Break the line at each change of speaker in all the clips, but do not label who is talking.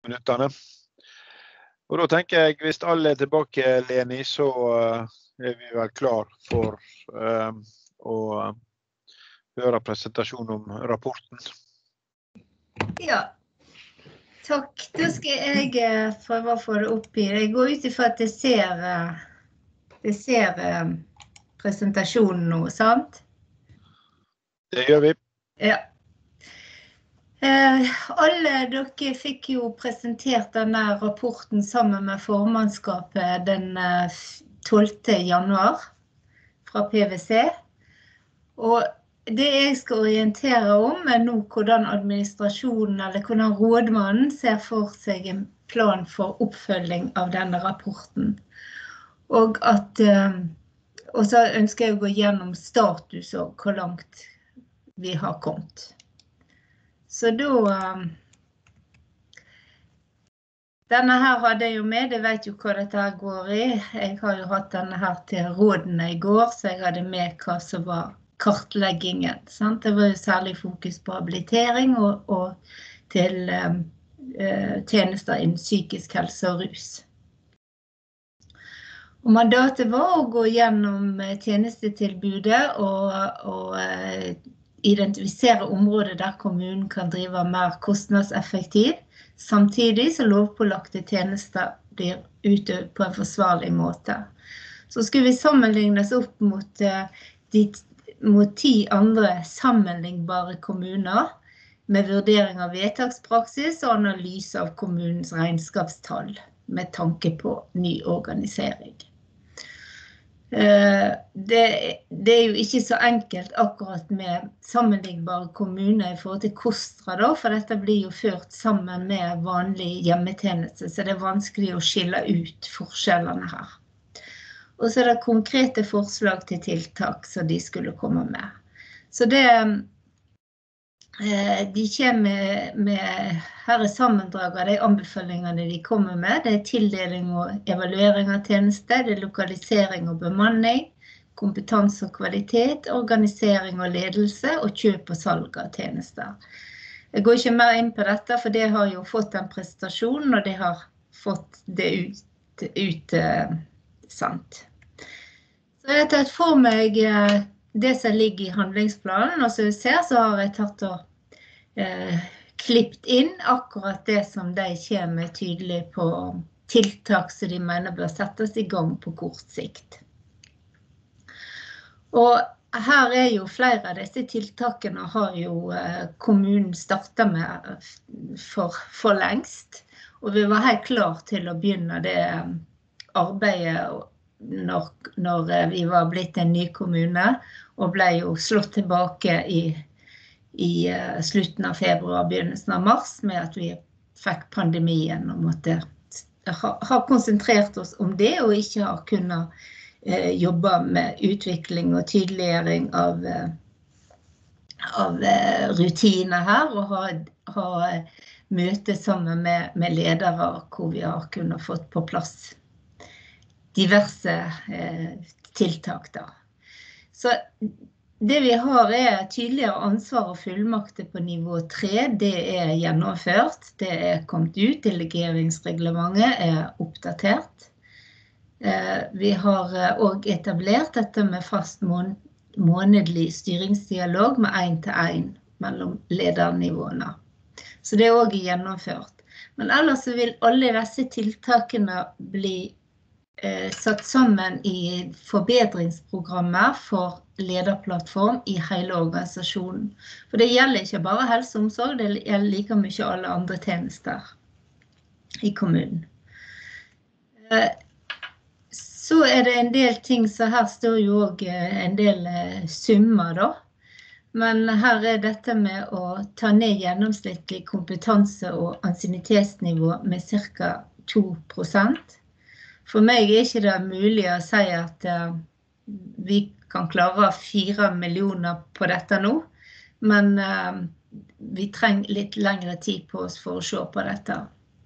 minutterne. Og da tenker jeg, hvis alle tilbake, Leni, så vi vel klar for å høre presentasjon om rapporten.
Ja, takk. Da skal jeg prøve å få det opp i. Jeg går ut ifra at jeg ser presentasjonen nå, sant?
Det gjør vi.
Ja. Alle dere fikk jo presentert denne rapporten sammen med formannskapet den 12. januar fra PwC. Og det jeg skal orientere om nå hvordan administrasjonen eller hvordan rådmannen ser for seg en plan for oppfølging av denne rapporten. Og så ønsker jeg å gå gjennom status og hvor langt vi har kommet. Så da, denne her hadde jeg jo med, jeg vet jo hva dette her går i. Jeg har jo hatt denne her til rådene i går, så jeg hadde med hva som var kartleggingen. Sant? Det var jo særlig fokus på habilitering og til tjenester innen psykisk helse og rus. Og mandatet var å gå gjennom tjenestetilbudet og identifisere områder der kommunen kan drive mer kostnadseffektivt, samtidig så lovpålagte tjenester blir utøvd på en forsvarlig måte. Så skulle vi sammenlignes opp mot 10 andre sammenlignbare kommuner med vurdering av vedtakspraksis og analyse av kommunens regnskapstall med tanke på ny organisering. Det er jo ikke så enkelt akkurat med sammenlignbare kommuner i forhold til KOSTRA da, for dette blir jo ført sammen med vanlig hjemmetjeneste, så det er vanskelig å skille ut forskjellene her. Og så er det konkrete forslag til tiltak som de skulle komme med. Så det, de kommer med, her er sammendrag av de anbefalingene de kommer med. Det er tildeling og evaluering av tjenester, det er lokalisering og bemanning, kompetanse og kvalitet, organisering og ledelse og kjøp og salg av tjenester. Jeg går ikke mer inn på dette, for det har jo fått en prestasjon, og det har fått det ut sant. Så jeg har tatt for meg det som ligger i handlingsplanen, og som jeg ser så har jeg tatt og klippet inn akkurat det som de kommer tydelig på tiltak som de mener bør settes i gang på kort sikt. Og her er jo flere av disse tiltakene har jo kommunen startet med for lengst, og vi var helt klar til å begynne det arbeidet når vi var blitt en ny kommune, og ble jo slått tilbake i slutten av februar, begynnelsen av mars, med at vi fikk pandemien og måtte ha konsentrert oss om det, og ikke ha kunnet jobbe med utvikling og tydeliggjøring av rutiner her, og ha møte sammen med ledere hvor vi har kunnet fått på plass diverse tiltak da. Så det vi har er tydeligere ansvar og fullmakter på nivå 3, det er gjennomført, det er kommet ut, delegeringsreglementet er oppdatert. Vi har også etablert dette med fast månedlig styringsdialog med 1-til-1 mellom ledernivåene. Så det er også gjennomført. Men ellers vil alle disse tiltakene bli satt sammen i forbedringsprogrammer for lederplattform i hele organisasjonen. For det gjelder ikke bare helse og omsorg, det gjelder like mye alle andre tjenester i kommunen. Så er det en del ting, så her står jo også en del summer da. Men her er dette med å ta ned gjennomsnittlig kompetanse- og ansiennitetsnivå med ca. 2%. For meg er ikke det mulig å si at vi kan klare 4 millioner på dette nå, men vi trenger litt lengre tid på oss for å se på dette.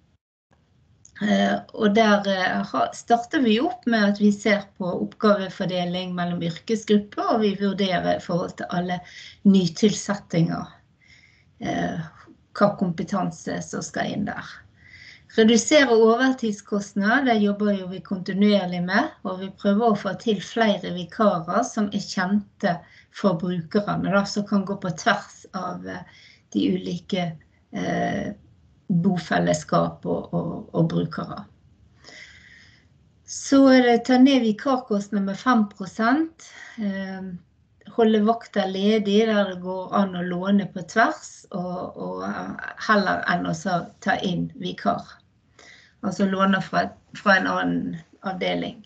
Og der starter vi opp med at vi ser på oppgavefordeling mellom yrkesgrupper, og vi vurderer i forhold til alle nytilsettinger, hva kompetanse som skal inn der. Redusere overtidskostnader, det jobber jo vi kontinuerlig med, og vi prøver å få til flere vikarer som kjente for brukerne, da, som kan gå på tvers av de ulike bofellesskap og brukere. Så det ta ned vikarkostnader med 5%, holde vakter ledig der det går an å låne på tvers, og heller enn å ta inn vikar. Altså låne fra en annen avdeling.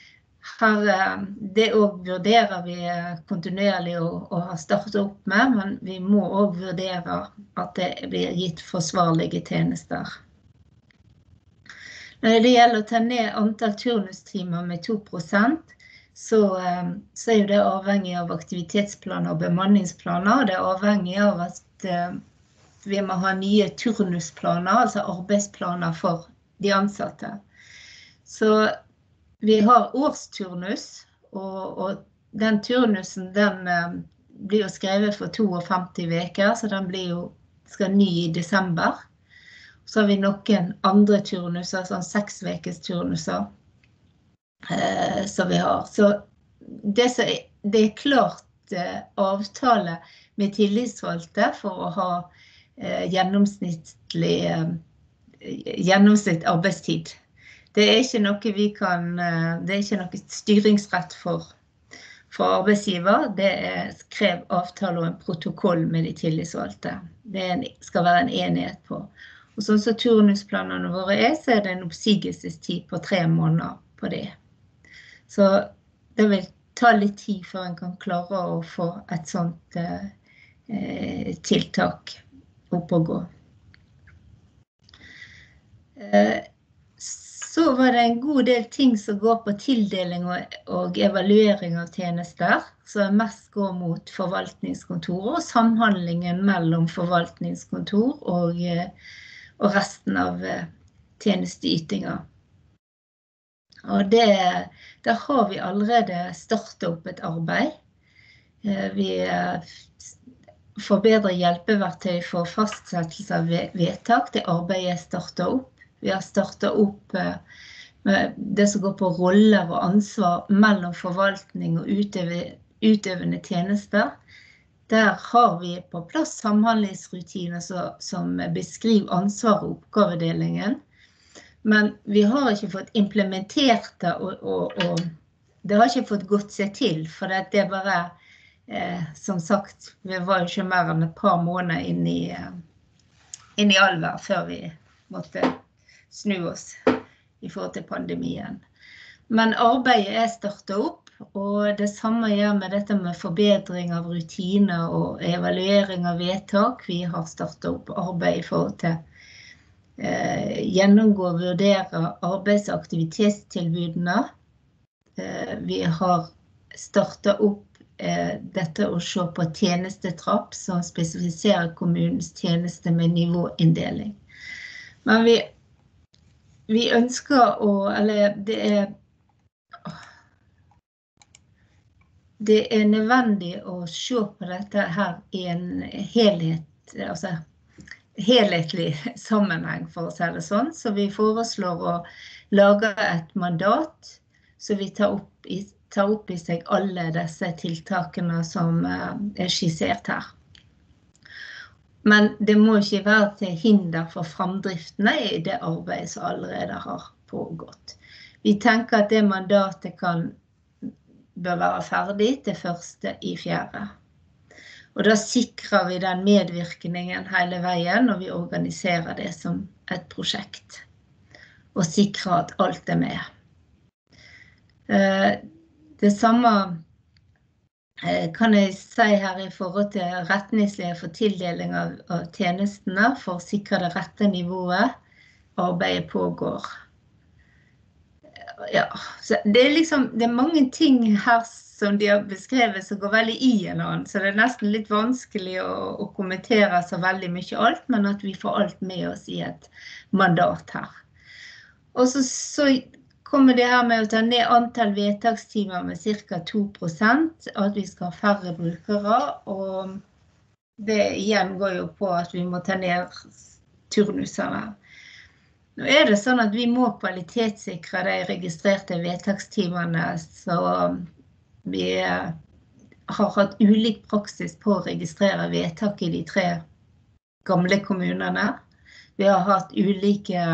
Det også vurderer vi kontinuerlig å ha startet opp med, men vi må også vurdere at det blir gitt forsvarlige tjenester. Når det gjelder å ta ned antall turnustimer med 2%, så jo det avhengig av aktivitetsplaner og bemanningsplaner. Det avhengig av at vi må ha nye turnusplaner, altså arbeidsplaner for de ansatte. Så vi har årsturnus, og den turnusen den blir jo skrevet for 52 veker, så den skal ny i desember. Så har vi noen andre turnuser, sånn 6 vekes turnuser, som vi har. Så det klart avtale med tillitsvalgte for å ha gjennomsnittlig arbeidstid. Det ikke noe vi kan, det ikke noe styringsrett for arbeidsgiver. Det krev avtale og en protokoll med de tillitsvalgte. Det skal være en enighet på. Og sånn som turnusplanene våre så det en oppsigelsestid på 3 måneder på det. Så det vil ta litt tid før en kan klare å få et sånt tiltak opp og gå. Så var det en god del ting som går på tildeling og evaluering av tjenester, som mest går mot forvaltningskontoret og samhandlingen mellom forvaltningskontor og resten av tjenesteytinger. Og der har vi allerede startet opp et arbeid. Vi forbedrer hjelpeverktøy for fastsettelse av vedtak. Det arbeidet startet opp. Vi har startet opp med det som går på roller og ansvar mellom forvaltning og utøvende tjenester. Der har vi på plass samhandlingsrutiner som beskriver ansvar og oppgavedelingen. Men vi har ikke fått implementert det, og det har ikke fått gått seg til, for det bare, som sagt, vi var jo ikke mer enn et par måneder inn i alvor før vi måtte snu oss i forhold til pandemien. Men arbeidet startet opp, og det samme gjør med dette med forbedring av rutiner og evaluering av vedtak. Vi har startet opp arbeid i forhold til gjennomgå og vurdere arbeids- og aktivitetstilbudene. Vi har startet opp dette å se på tjenestetrapp som spesifiserer kommunens tjeneste med nivåinndeling. Men vi ønsker eller det nødvendig å se på dette her i en helhetlig sammenheng, for å si det sånn. Så vi foreslår å lage et mandat, så vi tar opp i seg alle disse tiltakene som skissert her. Men det må ikke være til hinder for fremdriftene i det arbeidet som allerede har pågått. Vi tenker at det mandatet bør være ferdig til 1.4. Og da sikrer vi den medvirkningen hele veien når vi organiserer det som et prosjekt. Og sikrer at alt med. Det samme kan jeg si her i forhold til retningslinjer for tildeling av tjenestene for å sikre det rette nivået. Arbeidet pågår. Ja, så det er mange ting her som de har beskrevet som går veldig i en annen, så det nesten litt vanskelig å kommentere så veldig mye alt, men at vi får alt med oss i et mandat her. Og så kommer det her med å ta ned antall vedtakstimer med ca. 2%, at vi skal ha færre brukere, og det igjen går jo på at vi må ta ned turnusene. Nå det sånn at vi må kvalitetssikre de registrerte vedtakstimene, så vi har hatt ulik praksis på å registrere vedtak i de 3 gamle kommunene. Vi har hatt ulike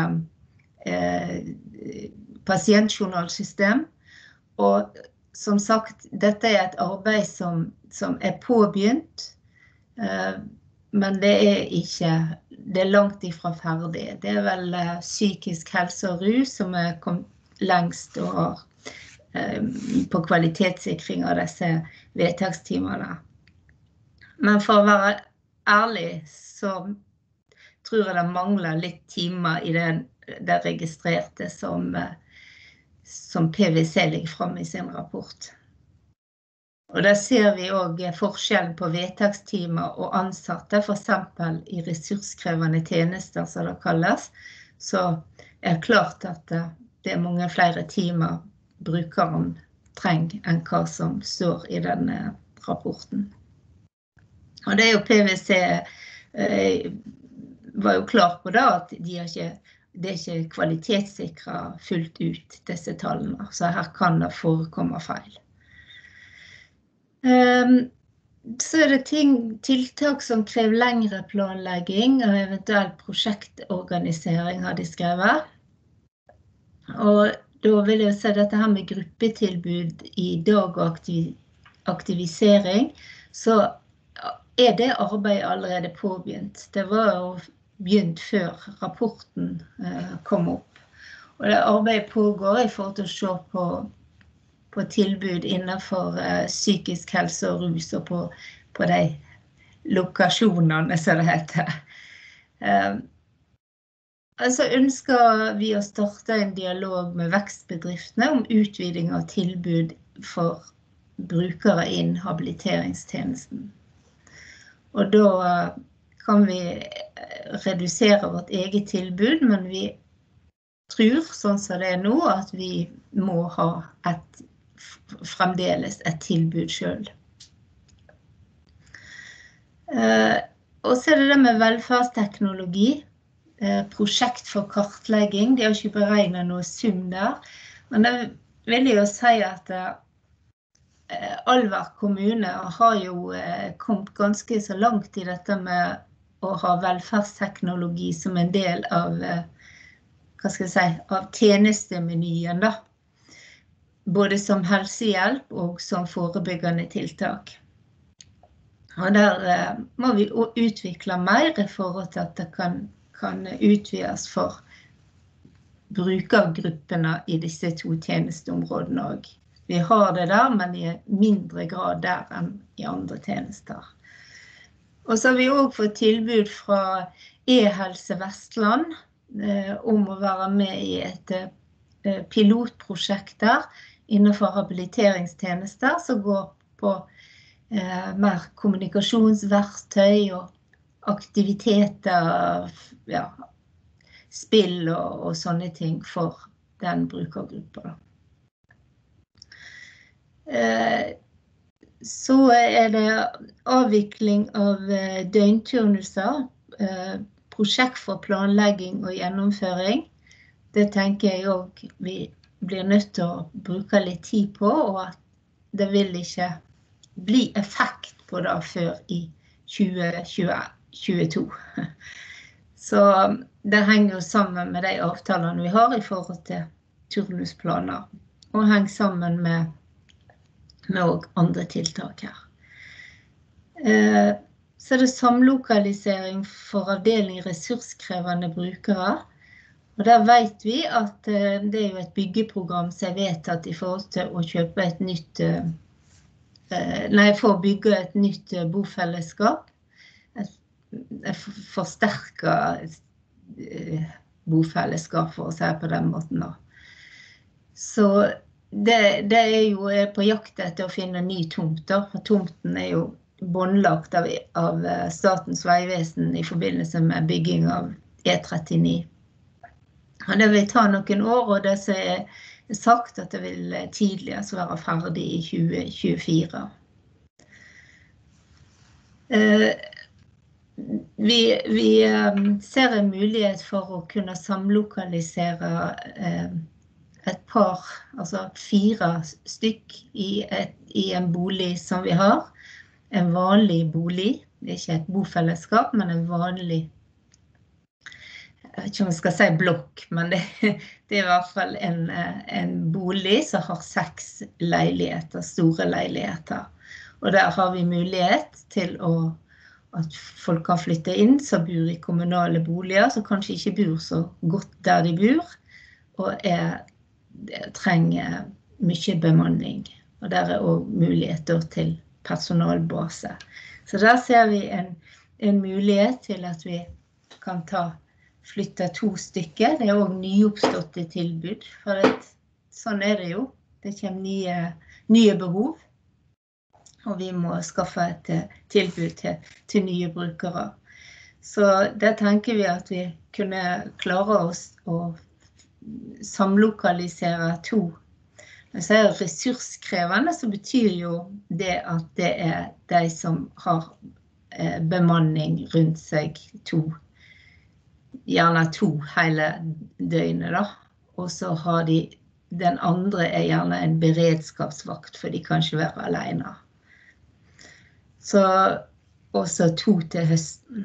pasientjournalsystem, og som sagt, dette et arbeid som påbegynt, men det ikke, det langt ifra ferdig. Det vel psykisk helse og rus som kommet lengst og har på kvalitetssikring av disse vedtakstimene. Men for å være ærlig, så tror jeg det mangler litt timer i det registrerte som PwC legger frem i sin rapport. Og der ser vi også forskjellen på vedtakstimer og ansatte, for eksempel i ressurskrevende tjenester, som det kalles, så klart at det mange flere timer brukeren trenger enn hva som står i denne rapporten. Og det jo PwC var jo klar på det, at det ikke kvalitetssikret fullt ut disse tallene, så her kan det forekomme feil. Så det tiltak som krever lengre planlegging og eventuelt prosjektorganisering har de skrevet. Og da vil jeg si dette her med gruppetilbud i dag og aktivisering, så det arbeidet allerede påbegynt. Det var jo begynt før rapporten kom opp. Og det arbeidet pågår i forhold til å se på tilbud innenfor psykisk helse og rus og på de lokasjonene, som det heter. Så ønsker vi å starte en dialog med vekstbedriftene om utviding av tilbud for brukere innen habiliteringstjenesten. Og da kan vi redusere vårt eget tilbud, men vi tror, sånn som det nå, at vi må ha fremdeles et tilbud selv. Og så det med velferdsteknologi, prosjekt for kartlegging. De har ikke beregnet noe sum der, men det vil jo si at Alver kommune har jo kommet ganske så langt i dette med å ha velferdsteknologi som en del av, av tjenestemenyen da. Både som helsehjelp og som forebyggende tiltak. Og der må vi utvikle mer i forhold til at det kan utvides for brukergruppene i disse 2 tjenesteområdene også. Vi har det der, men i mindre grad der enn i andre tjenester. Og så har vi også fått tilbud fra eHelse Vestland om å være med i et pilotprosjekt der innenfor habiliteringstjenester som går på mer kommunikasjonsverktøy og aktiviteter, spill og sånne ting for den brukergruppa. Så det avvikling av døgnturnuser, prosjekt for planlegging og gjennomføring. Det tenker jeg også vi blir nødt til å bruke litt tid på, og at det vil ikke bli effekt på det før i 2022. Så det henger jo sammen med de avtalene vi har i forhold til turnusplaner, og henger sammen med andre tiltak her. Så det samlokalisering for avdeling ressurskrevende brukere, og der vet vi at det jo et byggeprogram som vedtatt i forhold til å kjøpe et nytt, for å bygge et nytt bofellesskap, et forsterket bofellesskap, for å si på den måten da. Så det jo på jakt etter å finne ny tomt da, for tomten jo båndlagt av Statens vegvesen i forbindelse med bygging av E39. Og det vil ta noen år, og det som sagt at det vil tidligst være ferdig i 2024. Vi ser en mulighet for å kunne samlokalisere et par, altså 4 stykk i en bolig som vi har. En vanlig bolig, det ikke et bofellesskap, men en vanlig, jeg vet ikke om jeg skal si blokk, men det I hvert fall en bolig som har 6 leiligheter, store leiligheter. Og der har vi mulighet til at folk kan flytte inn som bor i kommunale boliger, som kanskje ikke bor så godt der de bor, og trenger mye bemanning. Og der også muligheter til personalbase. Så der ser vi en mulighet til at vi kan flytte 2 stykker. Det også nyoppståtte tilbud, for sånn det jo. Det kommer nye behov, og vi må skaffe et tilbud til nye brukere. Så der tenker vi at vi kunne klare oss å samlokalisere 2. Når jeg sier ressurskrevende, så betyr jo det at det de som har bemanning rundt seg 2, gjerne 2 hele døgnet da. Og så har den andre gjerne en beredskapsvakt, for de kan ikke være alene. Så også 2 til høsten.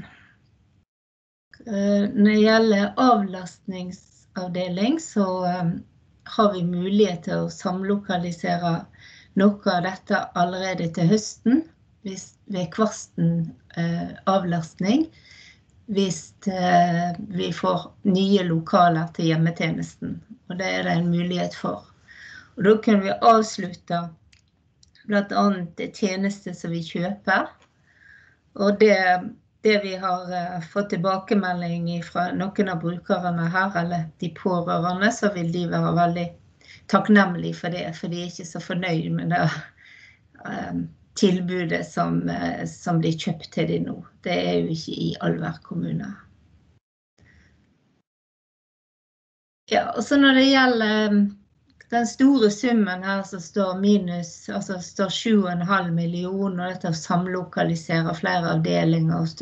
Når det gjelder avlastningsavdeling, så har vi mulighet til å samlokalisere noe av dette allerede til høsten, ved Kvarsten avlastning, hvis vi får nye lokaler til hjemmetjenesten, og det det en mulighet for. Og da kan vi avslutte blant annet tjenester som vi kjøper, og det vi har fått tilbakemelding fra noen av brukerne her, eller de pårørende, så vil de være veldig takknemlige for det, for de ikke så fornøyd med det tilbudet som blir kjøpt til de nå. Det jo ikke i Alver kommune. Ja, og så når det gjelder den store summen her, så står altså står 7,5 millioner, og dette samlokaliserer flere avdelinger og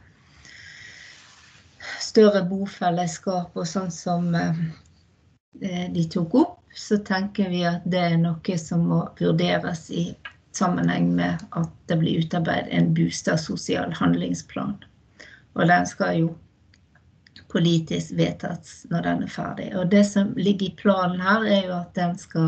større bofellesskap og sånn som de tok opp, så tenker vi at det noe som må vurderes i sammenheng med at det blir utarbeidet en bostadsosial handlingsplan. Og den skal jo politisk vedtas når den ferdig. Og det som ligger i planen her jo at den skal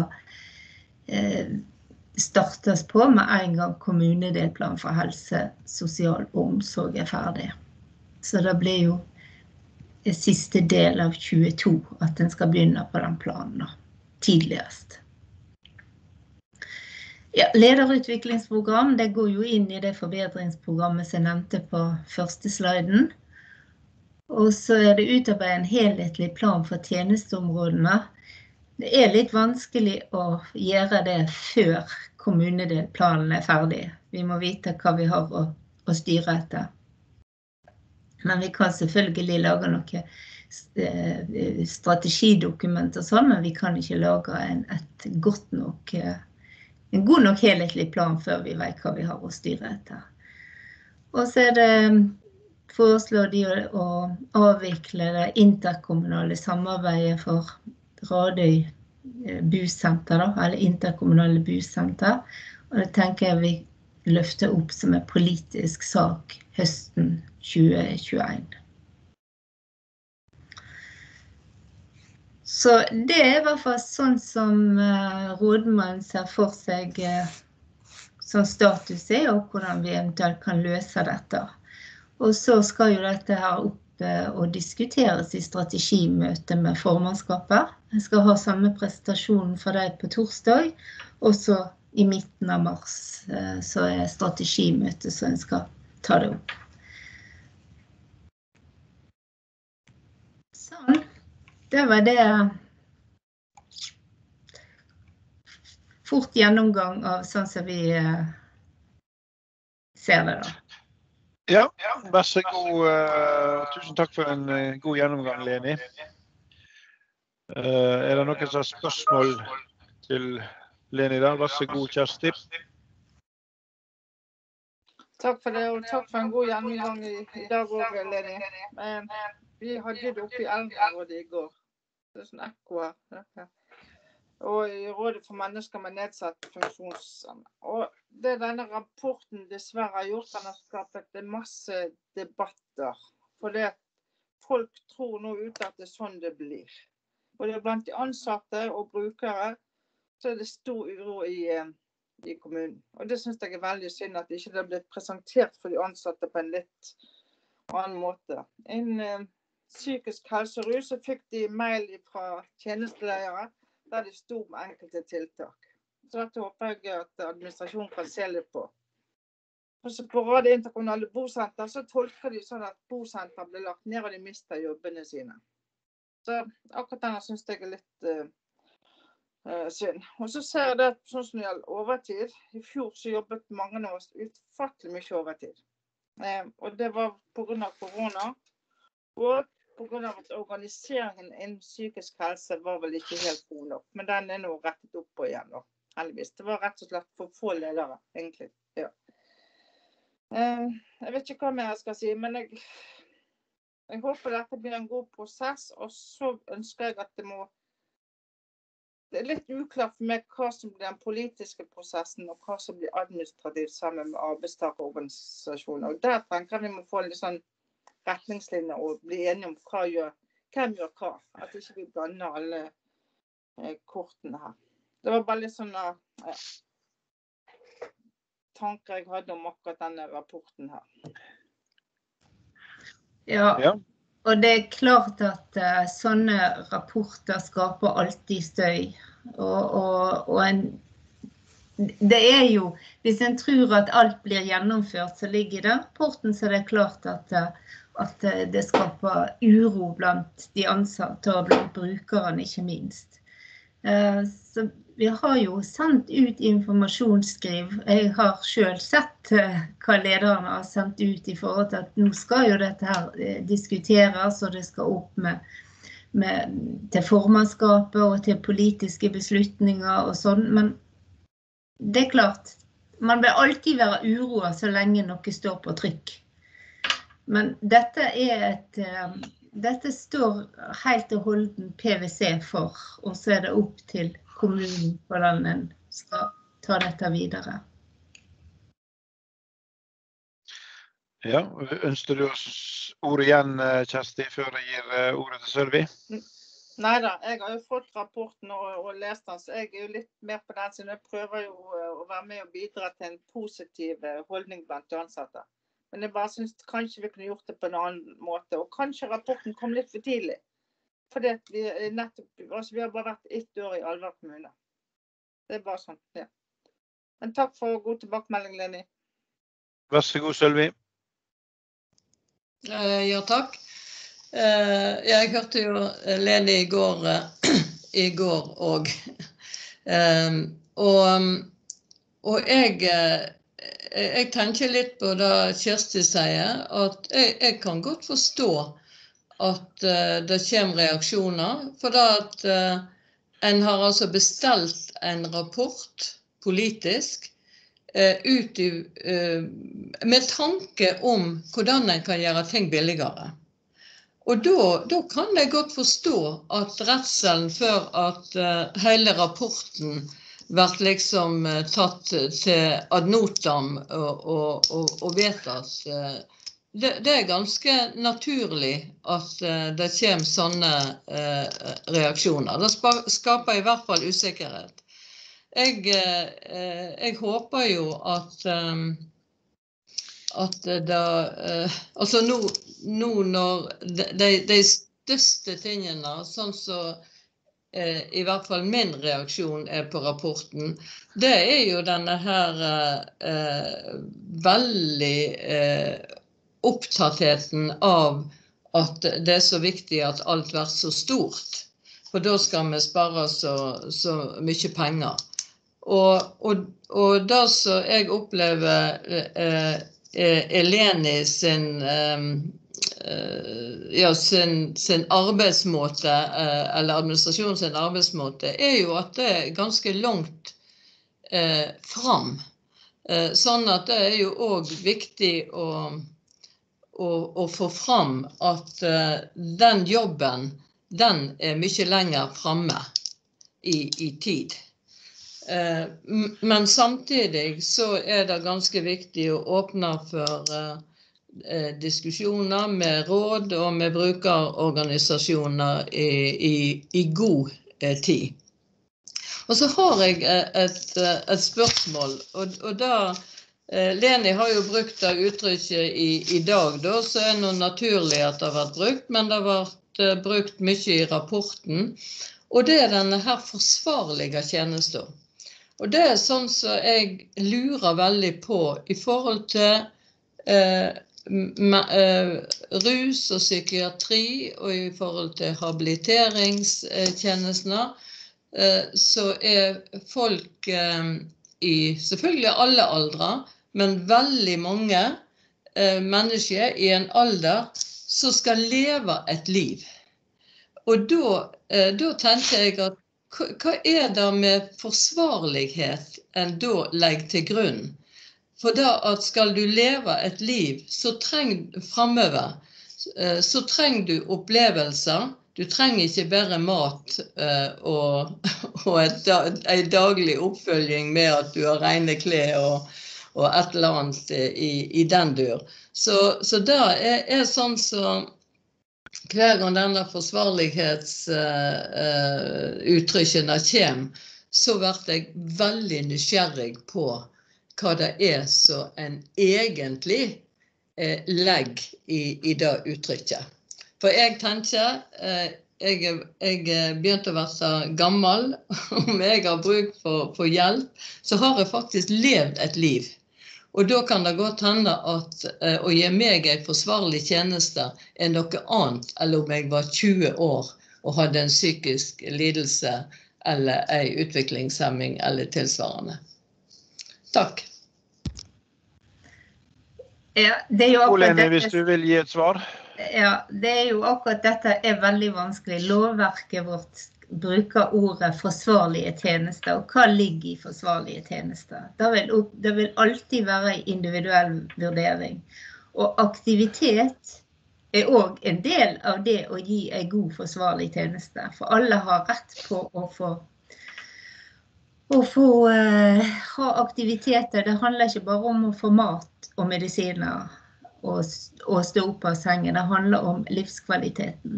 startes på med en gang kommunedelplan for helse, sosial og omsorg ferdig. Så det blir jo siste del av 22 at den skal begynne på den planen tidligst. Ja, lederutviklingsprogram, det går jo inn i det forbedringsprogrammet som jeg nevnte på første sliden. Og så det utarbeidet en helhetlig plan for tjenesteområdene. Det litt vanskelig å gjøre det før kommunedelplanen ferdig. Vi må vite hva vi har å styre etter. Men vi kan selvfølgelig lage noe strategidokument og sånn, men vi kan ikke lage en god nok helhetlig plan før vi vet hva vi har å styre etter. Og så det foreslår de å avvikle det interkommunale samarbeidet for Radøy bussenter, eller interkommunale bussenter. Og det tenker jeg vi løfter opp som en politisk sak høsten 2021. Så det I hvert fall sånn som rådmannen ser for seg som status og hvordan vi eventuelt kan løse dette. Og så skal jo dette her opp og diskuteres i strategimøte med formannskapet. Jeg skal ha samme presentasjon for deg på torsdag, og så I midten av mars så strategimøte, så jeg skal ta det opp. Sånn. Det var det fort gjennomgang av sånn som vi ser det da.
Ja, vær så god. Tusen takk for en god gjennomgang, Leni. Det noen som har spørsmål til Leni da? Vær så god, Kjersti.
Takk for det, og takk for en god gjennomgang i dag også, Leni. Vi hadde det oppe i Eldrerådet i går. Det sånn ekko her. Og i Rådet for mennesker med nedsatt funksjonsevne. Og det denne rapporten dessverre har gjort, den har skapt masse debatter. For det folk tror nå ut at det sånn det blir. Og det blant de ansatte og brukere, så det stor uro i kommunen. Og det synes jeg veldig synd at ikke det har blitt presentert for de ansatte på en litt annen måte. Innen psykisk helse og rus så fikk de mail fra tjenesteledere der det stod med enkelte tiltak. Så dette håper jeg at administrasjonen kan se litt på. Og så på Rådet interkommunale bosenter så tolker de sånn at bosenter blir lagt ned og de mister jobbene sine. Så akkurat denne synes jeg litt synd. Og så ser jeg det sånn som det gjelder overtid. I fjor så jobbet mange av oss utfattelig mye overtid. Og det var på grunn av korona, og på grunn av at organiseringen innen psykisk helse var vel ikke helt god nok. Men den nå rettet opp på igjen, heldigvis. Det var rett og slett for få ledere, egentlig. Ja. Jeg vet ikke hva mer jeg skal si, men jeg håper dette blir en god prosess, og så ønsker jeg at det litt uklart for meg hva som blir den politiske prosessen, og hva som blir administrativt sammen med arbeidstakerorganisasjoner. Og der tenker jeg vi må få litt sånn retningslinjer og bli enige om hvem gjør hva. At ikke vi blander alle kortene her. Det var bare litt sånne tanker jeg hadde om akkurat denne rapporten her.
Ja. Og det klart at sånne rapporter skaper alltid støy. Det jo, hvis en tror at alt blir gjennomført, så ligger i den rapporten, så det klart at det skaper uro blant de ansatte og blant brukerne, ikke minst. Så vi har jo sendt ut informasjonsskriv. Jeg har selv sett hva lederne har sendt ut i forhold til at nå skal jo dette her diskuteres, og det skal opp til formannskapet og til politiske beslutninger og sånn. Men det klart, man vil alltid være uroet så lenge noe står på trykk. Men dette står helt og holden PVC for, og så det opp til kommunen hvordan en skal ta dette videre.
Ja, ønsker du ordet igjen, Kjersti, før jeg gir ordet til Sølvi?
Neida, jeg har jo fått rapporten og lest den, så jeg jo litt mer på den siden. Jeg prøver jo å være med og bidra til en positiv holdning blant de ansatte. Men jeg bare synes kanskje vi kunne gjort det på en annen måte, og kanskje rapporten kom litt for tidlig. Fordi vi har bare vært 1 år i Alver kommune. Det bare sånn, ja. Men takk for god tilbakemelding, Leni.
Vær så god, Sølvi.
Ja, takk. Jeg hørte jo Leni i går og jeg tenker litt på det Kjersti sier, at jeg kan godt forstå at det kommer reaksjoner, for at en har altså bestilt en rapport politisk med tanke om hvordan en kan gjøre ting billigere. Og da kan jeg godt forstå at redselen for at hele rapporten vært liksom tatt til ad notam og vedtatt. Det ganske naturlig at det kommer sånne reaksjoner. Det skaper i hvert fall usikkerhet. Jeg håper jo at det, altså nå når de største tingene, sånn så i hvert fall min reaksjon på rapporten, det jo denne her veldig opptattheten av at det så viktig at alt blir så stort, for da skal vi spare så mye penger. Og det som jeg opplever Leni sin arbeidsmåte, eller administrasjonen sin arbeidsmåte, jo at det ganske langt fram. Sånn at det jo også viktig å få fram at den jobben, den mye lenger fremme i tid. Men samtidig så det ganske viktig å åpne for diskusjoner med råd og med brukerorganisasjoner i god tid. Og så har jeg et spørsmål, og da Leni har jo brukt det uttrykket i dag, da, så det noe naturlig at det har vært brukt, men det har vært brukt mye i rapporten, og det denne her forsvarlige tjenesten. Og det sånn som jeg lurer veldig på i forhold til rus og psykiatri og i forhold til habiliteringstjenestene, så folk i selvfølgelig alle aldre, men veldig mange mennesker i en alder som skal leve et liv. Og da tenker jeg at hva det med forsvarlighet en da legger til grunn? For da at skal du leve et liv, så fremover, så trenger du opplevelser. Du trenger ikke bare mat og en daglig oppfølging med at du har rene klær og et eller annet i den dur. Så det sånn som hver gang denne forsvarlighetsuttrykkene kommer, så blir jeg veldig nysgjerrig på hva det som en egentlig legger i det uttrykket. For jeg tenker, jeg begynte å være gammel, om jeg har bruk for hjelp, så har jeg faktisk levd et liv. Og da kan det godt hende at å gi meg en forsvarlig tjeneste noe annet, eller om jeg var 20 år og hadde en psykisk lidelse eller en utviklingshemming eller tilsvarende. Takk.
Ja, det jo akkurat
Leni, hvis du vil gi et svar.
Ja, det jo akkurat dette veldig vanskelig. Lovverket vårt bruker ordet forsvarlige tjenester, og hva ligger i forsvarlige tjenester? Det vil alltid være en individuell vurdering. Og aktivitet også en del av det å gi en god forsvarlig tjeneste. For alle har rett på å få ha aktiviteter. Det handler ikke bare om å få mat og medisiner og stå opp av sengen. Det handler om livskvaliteten.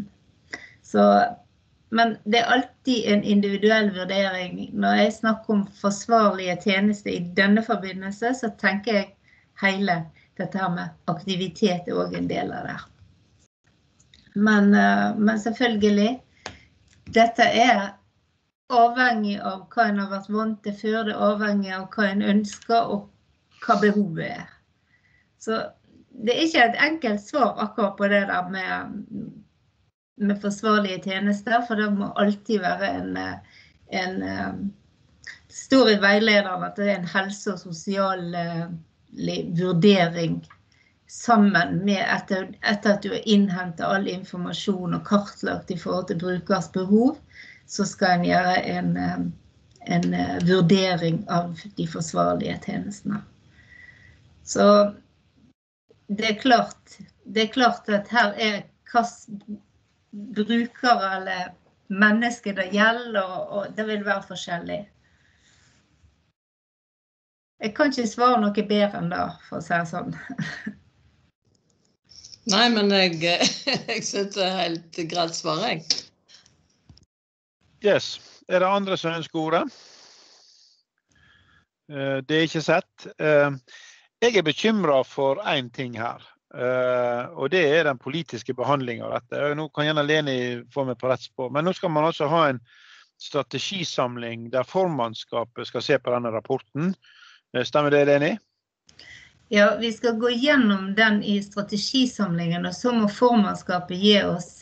Men det alltid en individuell vurdering. Når jeg snakker om forsvarlige tjenester i denne forbindelse, så tenker jeg hele dette her med aktivitet også en del av det. Men selvfølgelig, dette avhengig av hva en har vært vant til før, det avhengig av hva en ønsker og hva behovet Så det ikke et enkelt svar akkurat på det der med forsvarlige tjenester, for det må alltid være det står i veilederen at det en helse- og sosial vurdering sammen med etter at du har innhentet all informasjon og kartlagt i forhold til brukers behov, så skal en gjøre en vurdering av de forsvarlige tjenestene. Så det klart at her hva brukere eller mennesker det gjelder, og det vil være forskjellig. Jeg kan ikke svare noe bedre enn det, for å si det sånn.
Nei, men jeg synes det helt greit svar, jeg.
Yes. Det andre som ønsker ordet? Det ikke sett. Jeg bekymret for en ting her, og det den politiske behandlingen av dette. Nå kan gjerne Leni få meg på rett spor, men nå skal man også ha en strategisamling der formannskapet skal se på denne rapporten. Stemmer det, Leni?
Ja, vi skal gå gjennom den i strategisamlingen, og så må formannskapet gi oss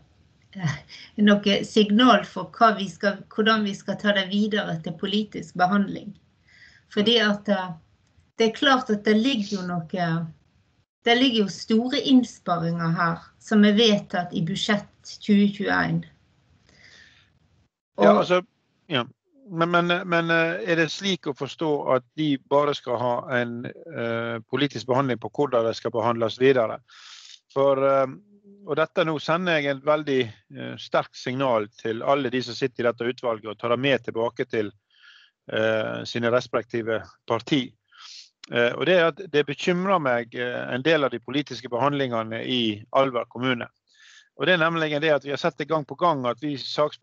noe signal for hvordan vi skal ta det videre til politisk behandling. Fordi at det klart at det ligger jo store innsparinger her, som vedtatt i budsjett 2021.
Ja, altså, ja. Men det slik å forstå at de bare skal ha en politisk behandling på hvordan det skal behandles videre? Og dette nå sender jeg et veldig sterkt signal til alle de som sitter i dette utvalget og tar det med tilbake til sine respektive parti. Og det at det bekymrer meg en del av de politiske behandlingene i Alver kommune. Og det nemlig det at vi har sett det gang på gang at vi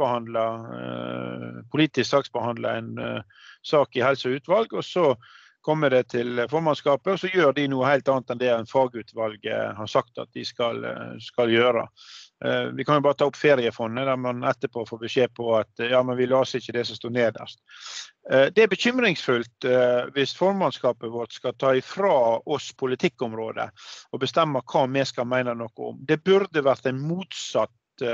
politisk saksbehandler en sak i helse- og utvalg, og så kommer det til formannskapet, og så gjør de noe helt annet enn det en fagutvalget har sagt at de skal gjøre. Vi kan jo bare ta opp feriefondet, der man etterpå får beskjed på at ja, men vi laser ikke det som står nederst. Det bekymringsfullt hvis formannskapet vårt skal ta ifra oss politikkområdet og bestemme hva vi skal mene noe om. Det burde vært en motsatt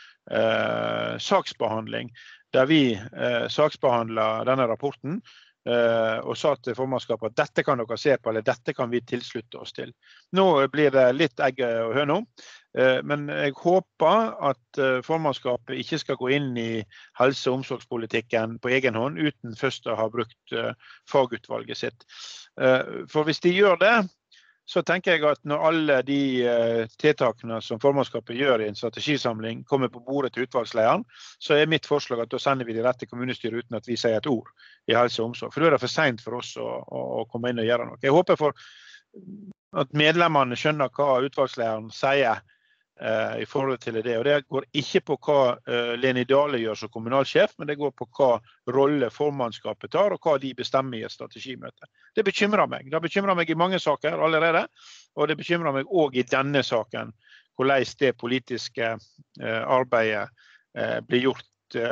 saksbehandling, der vi saksbehandler denne rapporten, og sa til formannskapet at dette kan dere se på, eller dette kan vi tilslutte oss til. Nå blir det litt egg og høne, men jeg håper at formannskapet ikke skal gå inn i helse- og omsorgspolitikken på egen hånd, uten først å ha brukt fagutvalget sitt. For hvis de gjør det, så tenker jeg at når alle de tiltakene som formannskapet gjør i en strategisamling kommer på bordet til utvalgslederen, så mitt forslag at da sender vi det rett til kommunestyret uten at vi sier et ord i helse og omsorg. For da det for sent for oss å komme inn og gjøre noe. Jeg håper for at medlemmene skjønner hva utvalgslederen sier i forhold til det. Og det går ikke på hva Leni Dale gjør som kommunalsjef, men det går på hva rolle formannskapet tar, og hva de bestemmer i et strategimøte. Det bekymrer meg. Det bekymrer meg i mange saker allerede, og det bekymrer meg også i denne saken, hvordan det politiske arbeidet blir gjort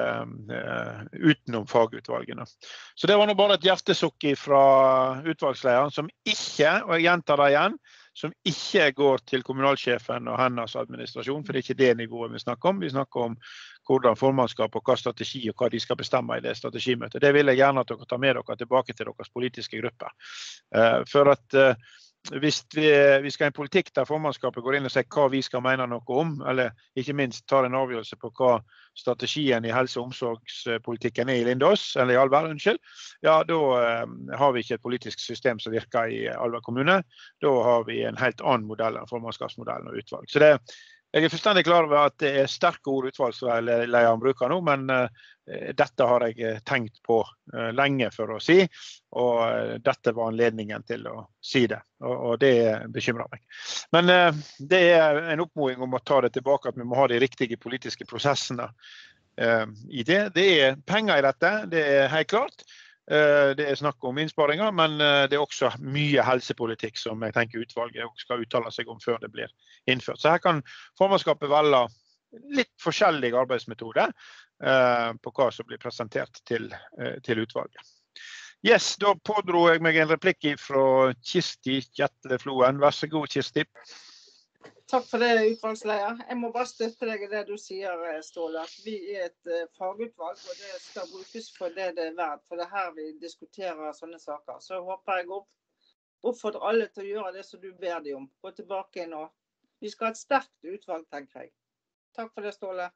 utenom fagutvalgene. Så det var nå bare et hjertesukk fra utvalgslederen, som ikke, og jeg gjentar det igjen, som ikke går til kommunalsjefen og hennes administrasjon, for det ikke det nivået vi snakker om. Vi snakker om hvordan formannskap og hva strategi og hva de skal bestemme i det strategimøtet. Det vil jeg gjerne at dere tar med dere tilbake til deres politiske grupper. For at hvis vi skal ha en politikk der formannskapet går inn og sier hva vi skal mene noe om, eller ikke minst tar en avgjørelse på hva strategien i helse- og omsorgspolitikken i Lindås, eller i Alver, unnskyld, ja, da har vi ikke et politisk system som virker i Alver kommune. Da har vi en helt annen modell enn formannskapsmodellen og utvalg. Så jeg fullstendig klar over at det sterke ord utvalgslederen bruker nå, men dette har jeg tenkt på lenge for å si, og dette var anledningen til å si det, og det bekymrer meg. Men det en oppmoding om å ta det tilbake, at vi må ha de riktige politiske prosessene i det. Det penger i dette, det helt klart. Det snakk om innsparinger, men det også mye helsepolitikk som jeg tenker utvalget skal uttale seg om før det blir innført. Så her kan formannskapet velge litt forskjellige arbeidsmetoder på hva som blir presentert til utvalget. Yes, da pådro jeg meg en replikk fra Kirsti Kjetle-Floen. Vær så god, Kirsti.
Takk for det, utvalgsleder. Jeg må bare støtte deg i det du sier, Ståle, at vi et fagutvalg, og det skal brukes for det verdt, for det her vi diskuterer sånne saker. Så håper jeg oppfordrer alle til å gjøre det som du ber de om. Gå tilbake nå. Vi skal ha et sterkt utvalg, tenker jeg. Takk for det, Ståle.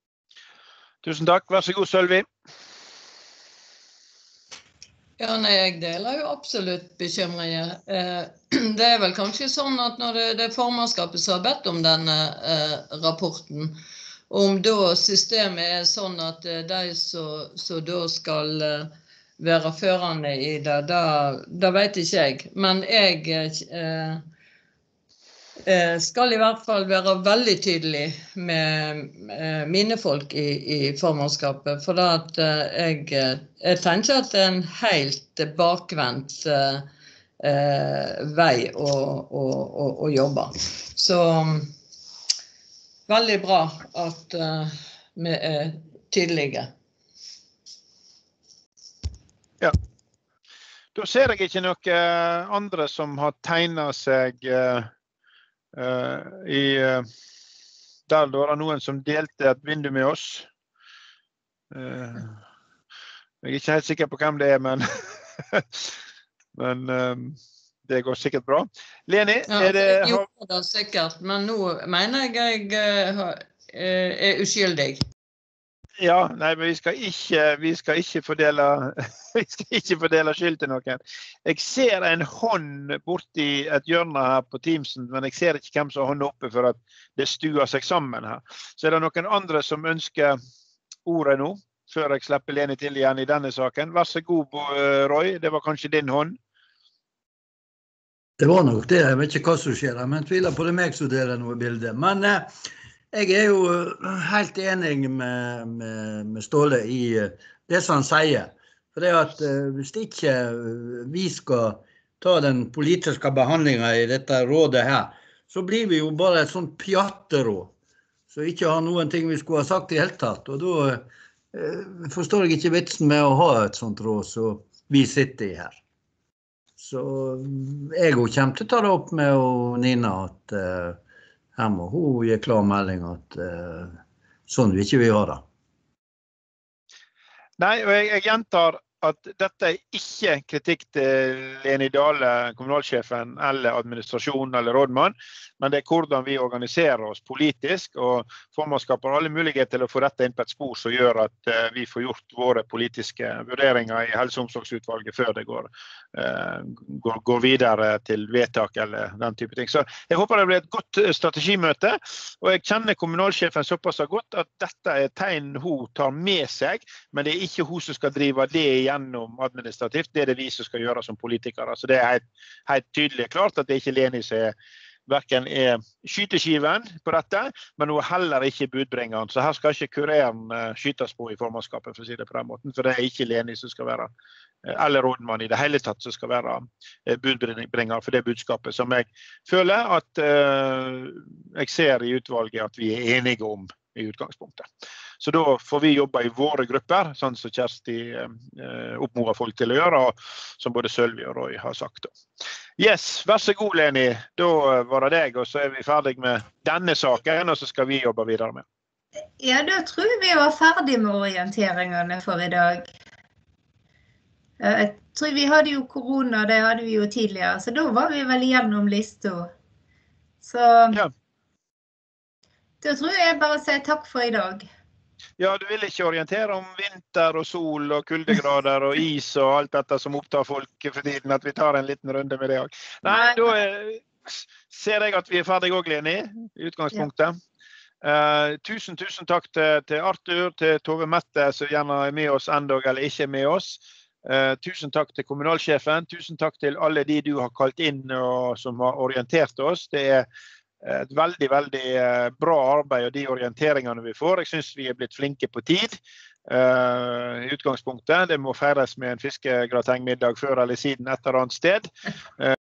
Tusen takk. Vær så god, Sølvi.
Ja, nei, jeg deler jo absolutt bekymringer. Det vel kanskje sånn at når det formannskapet som har bedt om denne rapporten, om da systemet sånn at de som da skal være førende i det, da vet ikke jeg. Men jeg skal i hvert fall være veldig tydelig med mine folk i formannskapet, for at jeg tenker at det en helt bakvendt vei å jobbe. Så veldig bra at vi tydelige.
Ja. Da ser jeg ikke noen andre som har tegnet seg der var det noen som delte et vindu med oss. Jeg ikke helt sikker på hvem det men det går sikkert bra. Leni, det...
Jo, det sikkert, men nå mener jeg uskyldig.
Ja, nei, men vi skal ikke fordele skyld til noen. Jeg ser en hånd borti et hjørne her på Teamsen, men jeg ser ikke hvem som har hånden oppe for at det stuer seg sammen her. Så det noen andre som ønsker ordet nå, før jeg slipper Leni til igjen i denne saken. Vær så god, Roy, det var kanskje din hånd.
Det var nok det, jeg vet ikke hva som skjer, men tviler på det meg som deler noe bilde. Men jeg jo helt enig med Ståle i det som han sier. For det at hvis ikke vi skal ta den politiske behandlingen i dette rådet her, så blir vi jo bare et sånt pjatteråd, så ikke har noen ting vi skulle ha sagt i hele tatt. Og da forstår jeg ikke vitsen med å ha et sånt råd som vi sitter i her. Så jeg kommer til å ta det opp med Nina at her må hun gi klar melding at sånn vi ikke vil ha det.
Nei, og jeg gjentar at dette ikke kritikk til Leni Dale, kommunalsjefen, eller administrasjon, eller rådmann, men det hvordan vi organiserer oss politisk, og formannskapet har alle muligheter til å få dette inn på et spor som gjør at vi får gjort våre politiske vurderinger i helse- og omsorgsutvalget før det går videre til vedtak eller den type ting. Så jeg håper det blir et godt strategimøte, og jeg kjenner kommunalsjefen såpass godt at dette tegn hun tar med seg, men det ikke hun som skal drive det gjennom administrativt, det vi som skal gjøre som politikere. Så det helt tydelig klart at det ikke Leni som hverken skyteskiven på dette, men hun heller ikke budbringeren. Så her skal ikke kureren skytes på i formannskapet, for å si det på den måten, for det ikke Leni som skal være, eller rådmann i det hele tatt som skal være budbringer for det budskapet som jeg føler at jeg ser i utvalget at vi enige om i utgangspunktet. Så da får vi jobbe i våre grupper, sånn som Kjersti oppmoder folk til å gjøre, og som både Sølvi og Roy har sagt. Yes, vær så god, Leni. Da var det deg, og så vi ferdig med denne saken, og så skal vi jobbe videre med.
Ja, da tror vi var ferdig med orienteringene for i dag. Jeg tror vi hadde jo korona, det hadde vi jo tidligere, så da var vi vel igjennom lista. Så
ja.
Da tror jeg bare sier takk for i dag.
Ja, du vil ikke orientere om vinter og sol og kuldegrader og is og alt dette som opptar folk for tiden, at vi tar en liten runde med det også. Nei, da ser jeg at vi ferdig også, Leni, i utgangspunktet. Ja. Tusen takk til Arthur, til Tove Mette, som gjerne med oss enda, eller ikke med oss. Tusen takk til kommunalsjefen, tusen takk til alle de du har kalt inn og som har orientert oss. Det et veldig bra arbeid og de orienteringene vi får. Jeg synes vi blitt flinke på tid i utgangspunktet. Det må feires med en fiskegratengmiddag før eller siden et eller annet sted.